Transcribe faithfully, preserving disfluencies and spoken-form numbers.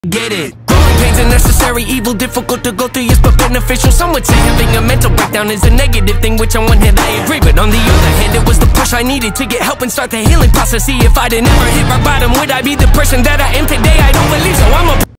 Get it? Growing pains are necessary, evil, difficult to go through, yes, but beneficial. Some would say having a mental breakdown is a negative thing, which on one hand I agree, but on the other hand it was the push I needed to get help and start the healing process. See, if I'd never hit rock bottom, would I be the person that I am today? I don't believe so. I'm a